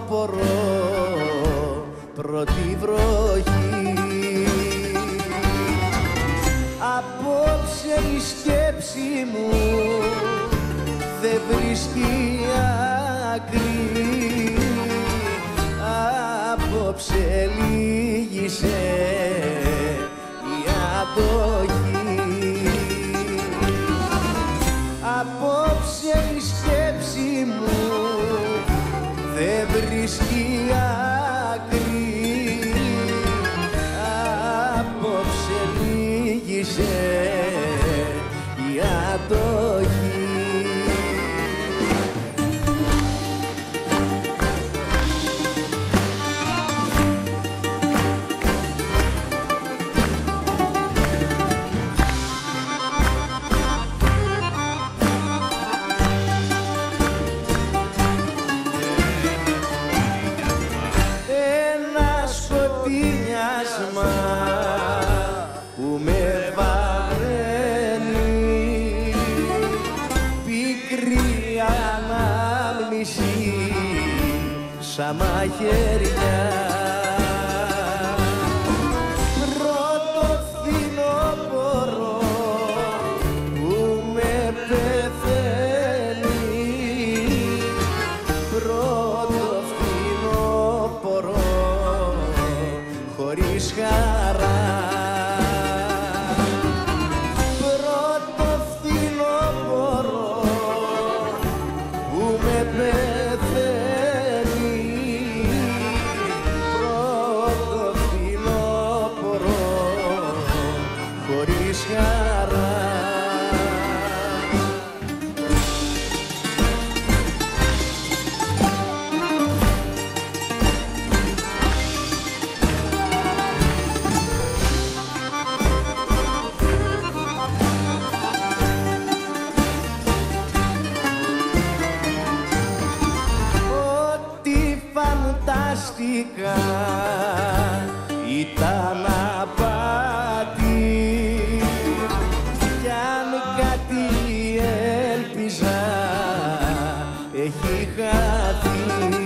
φθινόπωρο πρώτη βροχή. Απόψε η σκέψη μου δεν βρίσκει άκρη, απόψε λύγησε η αντοχή. Απόψε η σκέψη μου δεν βρίσκει άκρη, απόψε λύγησε η αντοχή. Που με βαραίνει, πικρή ανάμνηση σαν μαχαίρια. Πρώτο φθινόπωρο που με πεθαίνει, πρώτο φθινόπωρο χωρίς χαρά. Πρώτο φθινόπωρο που με πεθαίνει, πρώτο φθινόπωρο χωρίς χαρά. Φαντάστηκα ήταν απάτη, κι αν κάτι έλπιζα έχει χαθεί.